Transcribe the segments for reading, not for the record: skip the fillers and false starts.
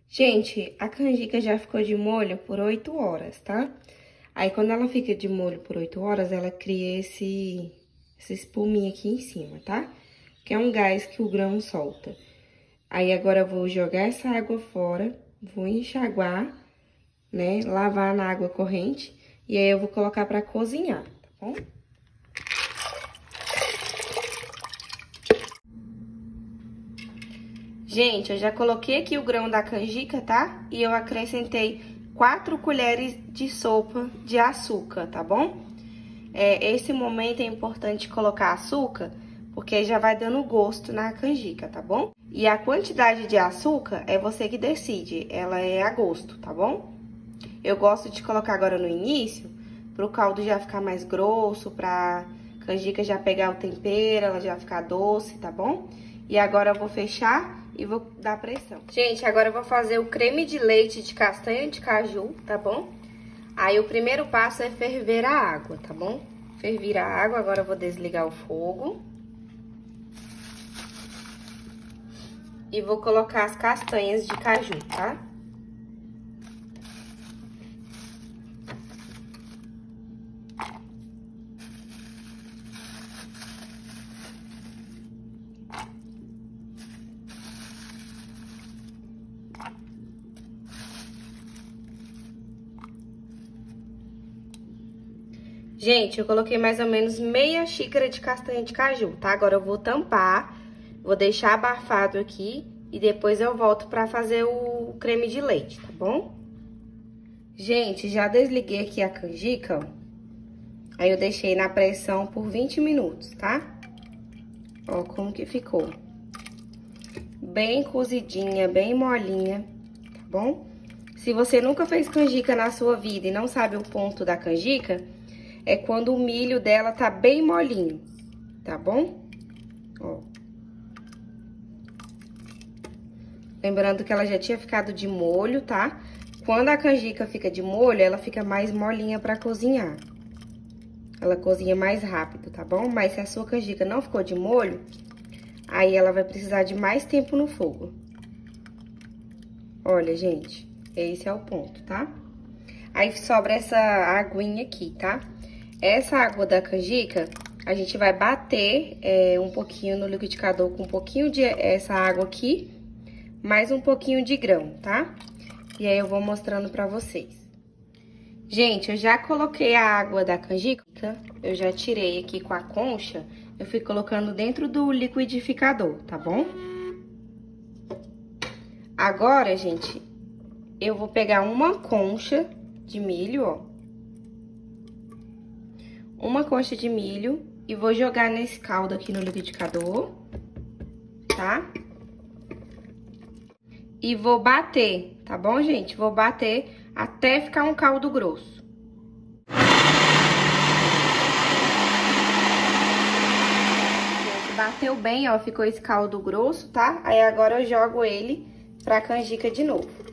Gente, a canjica já ficou de molho por 8 horas, tá? Aí, quando ela fica de molho por 8 horas, ela cria essa espuminha aqui em cima, tá? Que é um gás que o grão solta. Aí, agora eu vou jogar essa água fora, vou enxaguar, né? Lavar na água corrente. E aí, eu vou colocar pra cozinhar, tá bom? Gente, eu já coloquei aqui o grão da canjica, tá? E eu acrescentei 4 colheres de sopa de açúcar, tá bom? Esse momento é importante colocar açúcar, porque já vai dando gosto na canjica, tá bom? E a quantidade de açúcar é você que decide, ela é a gosto, tá bom? Eu gosto de colocar agora no início, pro caldo já ficar mais grosso, pra canjica já pegar o tempero, ela já ficar doce, tá bom? E agora eu vou fechar e vou dar pressão. Gente, agora eu vou fazer o creme de leite de castanha de caju, tá bom? Aí, o primeiro passo é ferver a água, tá bom? Ferver a água, agora eu vou desligar o fogo. E vou colocar as castanhas de caju, tá? Gente, eu coloquei mais ou menos meia xícara de castanha de caju, tá? Agora eu vou tampar, vou deixar abafado aqui e depois eu volto pra fazer o creme de leite, tá bom? Gente, já desliguei aqui a canjica, ó. Aí eu deixei na pressão por 20 minutos, tá? Ó como que ficou. Bem cozidinha, bem molinha, tá bom? Se você nunca fez canjica na sua vida e não sabe o ponto da canjica, é quando o milho dela tá bem molinho, tá bom? Ó. Lembrando que ela já tinha ficado de molho, tá? Quando a canjica fica de molho, ela fica mais molinha pra cozinhar. Ela cozinha mais rápido, tá bom? Mas se a sua canjica não ficou de molho, aí ela vai precisar de mais tempo no fogo. Olha, gente, esse é o ponto, tá? Aí sobra essa aguinha aqui, tá? Essa água da canjica, a gente vai bater um pouquinho no liquidificador com um pouquinho de essa água aqui, mais um pouquinho de grão, tá? E aí eu vou mostrando pra vocês. Gente, eu já coloquei a água da canjica, eu já tirei aqui com a concha, eu fui colocando dentro do liquidificador, tá bom? Agora, gente, eu vou pegar uma concha de milho, ó. Uma concha de milho e vou jogar nesse caldo aqui no liquidificador, tá? E vou bater, tá bom, gente? Vou bater até ficar um caldo grosso. Gente, bateu bem, ó, ficou esse caldo grosso, tá? Aí agora eu jogo ele pra canjica de novo.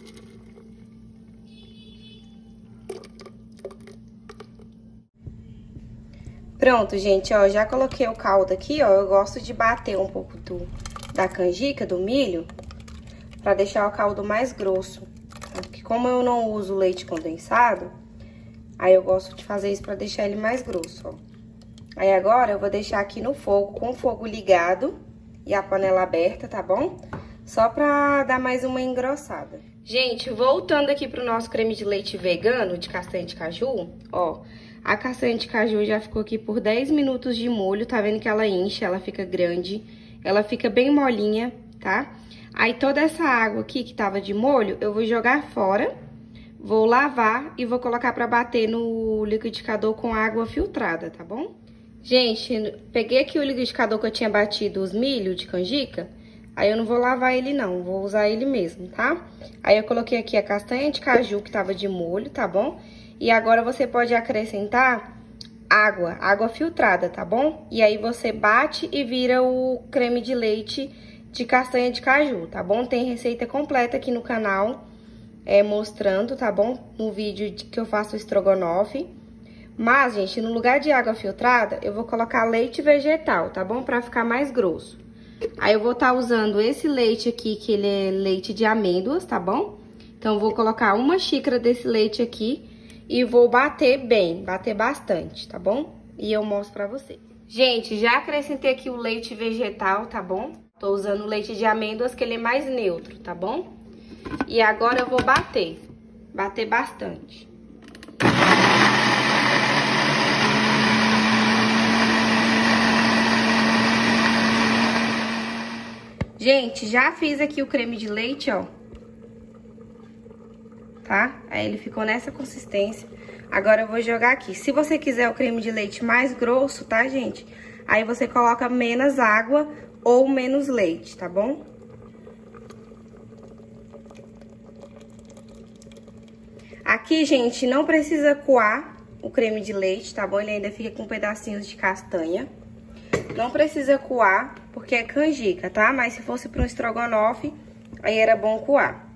Pronto, gente, ó, já coloquei o caldo aqui, ó, eu gosto de bater um pouco da canjica, do milho, pra deixar o caldo mais grosso, tá? Porque como eu não uso leite condensado, aí eu gosto de fazer isso pra deixar ele mais grosso, ó. Aí agora eu vou deixar aqui no fogo, com o fogo ligado e a panela aberta, tá bom? Só pra dar mais uma engrossada. Gente, voltando aqui pro nosso creme de leite vegano de castanha de caju, ó... A castanha de caju já ficou aqui por 10 minutos de molho, tá vendo que ela enche, ela fica grande, ela fica bem molinha, tá? Aí toda essa água aqui que tava de molho, eu vou jogar fora, vou lavar e vou colocar pra bater no liquidificador com água filtrada, tá bom? Gente, peguei aqui o liquidificador que eu tinha batido os milho de canjica, aí eu não vou lavar ele não, vou usar ele mesmo, tá? Aí eu coloquei aqui a castanha de caju que tava de molho, tá bom? E agora você pode acrescentar água filtrada, tá bom? E aí você bate e vira o creme de leite de castanha de caju, tá bom? Tem receita completa aqui no canal, mostrando, tá bom? No vídeo que eu faço o estrogonofe. Mas, gente, no lugar de água filtrada, eu vou colocar leite vegetal, tá bom? Pra ficar mais grosso. Aí eu vou estar usando esse leite aqui, que ele é leite de amêndoas, tá bom? Então, eu vou colocar 1 xícara desse leite aqui e vou bater bem, bater bastante, tá bom? E eu mostro pra vocês. Gente, já acrescentei aqui o leite vegetal, tá bom? Tô usando o leite de amêndoas, que ele é mais neutro, tá bom? E agora eu vou bater bastante. Gente, já fiz aqui o creme de leite, ó. Tá? Aí ele ficou nessa consistência. Agora eu vou jogar aqui. Se você quiser o creme de leite mais grosso, tá, gente? Aí você coloca menos água ou menos leite, tá bom? Aqui, gente, não precisa coar o creme de leite, tá bom? Ele ainda fica com pedacinhos de castanha. Não precisa coar, porque é canjica, tá? Mas se fosse para um estrogonofe, aí era bom coar.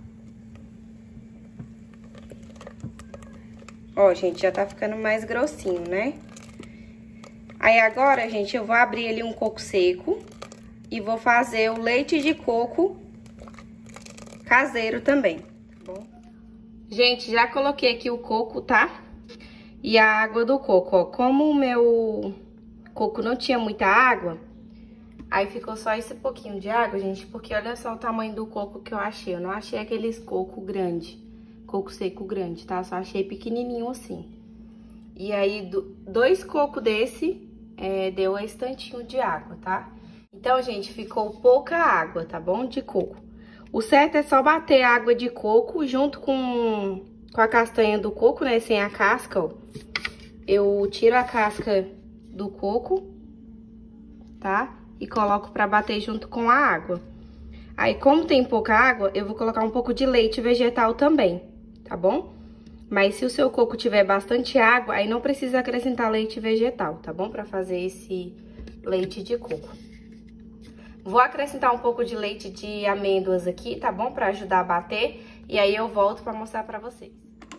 Ó, gente, já tá ficando mais grossinho, né? Aí agora, gente, eu vou abrir ali um coco seco e vou fazer o leite de coco caseiro também, tá bom? Gente, já coloquei aqui o coco, tá? E a água do coco, ó. Como o meu coco não tinha muita água, aí ficou só esse pouquinho de água, gente, porque olha só o tamanho do coco que eu achei. Eu não achei aqueles coco grande, coco seco grande, tá? Só achei pequenininho assim. E aí, 2 cocos desse deu esse tantinho de água, tá? Então, gente, ficou pouca água, tá bom? De coco. O certo é só bater a água de coco junto com a castanha do coco, né? Sem a casca, ó. Eu tiro a casca do coco, tá? E coloco pra bater junto com a água. Aí, como tem pouca água, eu vou colocar um pouco de leite vegetal também, tá bom? Mas se o seu coco tiver bastante água, aí não precisa acrescentar leite vegetal, tá bom? Pra fazer esse leite de coco. Vou acrescentar um pouco de leite de amêndoas aqui, tá bom? Pra ajudar a bater. E aí eu volto pra mostrar pra vocês.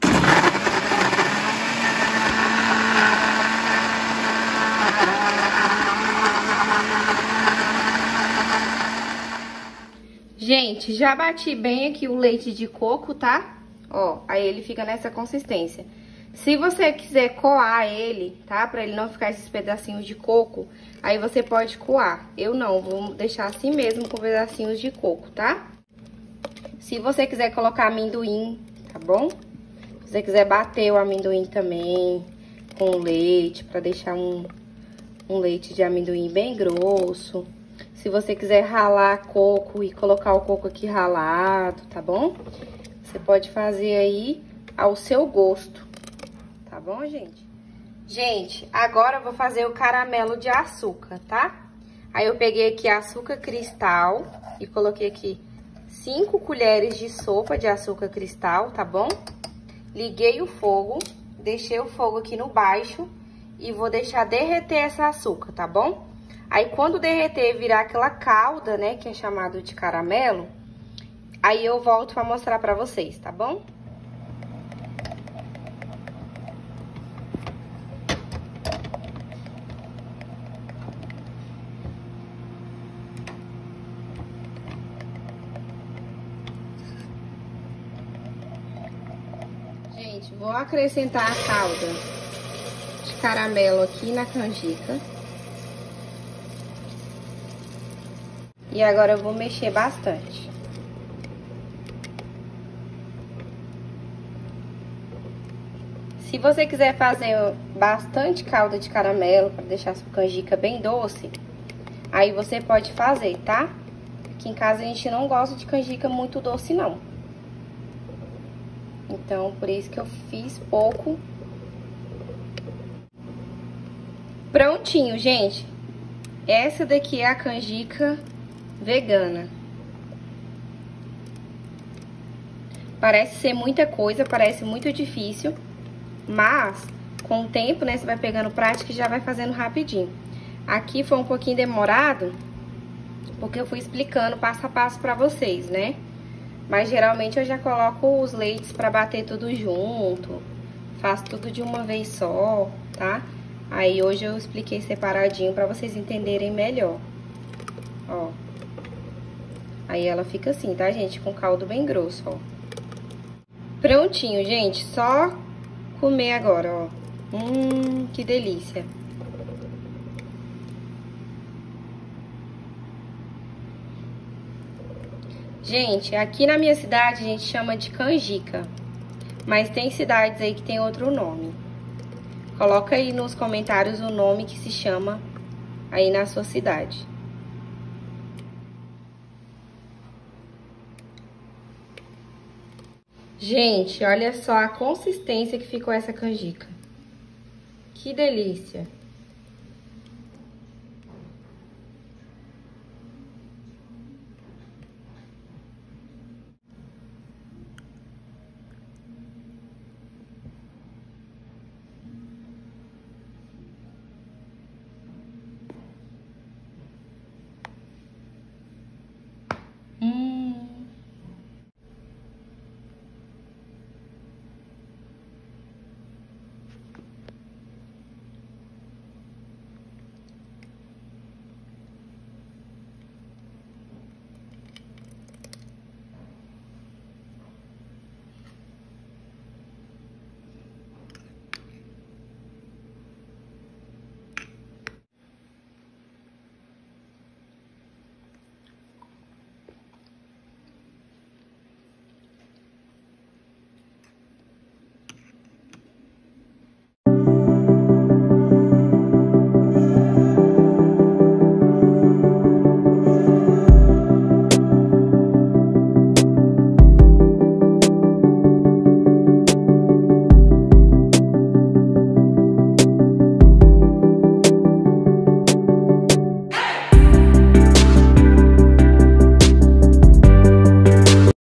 Gente, já bati bem aqui o leite de coco, tá? Ó, aí ele fica nessa consistência. Se você quiser coar ele, tá? Pra ele não ficar esses pedacinhos de coco, aí você pode coar. Eu não, vou deixar assim mesmo com pedacinhos de coco, tá? Se você quiser colocar amendoim, tá bom? Se você quiser bater o amendoim também com leite, pra deixar um leite de amendoim bem grosso. Se você quiser ralar coco e colocar o coco aqui ralado, tá bom? Você pode fazer aí ao seu gosto, tá bom, gente? Gente, agora eu vou fazer o caramelo de açúcar, tá? Aí eu peguei aqui açúcar cristal e coloquei aqui 5 colheres de sopa de açúcar cristal, tá bom? Liguei o fogo, deixei o fogo aqui no baixo e vou deixar derreter essa açúcar, tá bom? Aí, quando derreter, virar aquela calda, né, que é chamado de caramelo, aí eu volto pra mostrar pra vocês, tá bom? Gente, vou acrescentar a calda de caramelo aqui na canjica. E agora eu vou mexer bastante. Se você quiser fazer bastante calda de caramelo para deixar a sua canjica bem doce, aí você pode fazer, tá? Aqui em casa a gente não gosta de canjica muito doce, não. Então, por isso que eu fiz pouco. Prontinho, gente. Essa daqui é a canjica vegana. Parece ser muita coisa, parece muito difícil, mas com o tempo, né, você vai pegando prática e já vai fazendo rapidinho. Aqui foi um pouquinho demorado, porque eu fui explicando passo a passo pra vocês, né? Mas geralmente eu já coloco os leites pra bater tudo junto, faço tudo de uma vez só, tá? Aí hoje eu expliquei separadinho pra vocês entenderem melhor. Ó. Aí ela fica assim, tá, gente? Com caldo bem grosso, ó. Prontinho, gente. Só comer agora, ó. Que delícia. Gente, aqui na minha cidade a gente chama de canjica. Mas tem cidades aí que tem outro nome. Coloca aí nos comentários o nome que se chama aí na sua cidade. Gente, olha só a consistência que ficou essa canjica. Que delícia!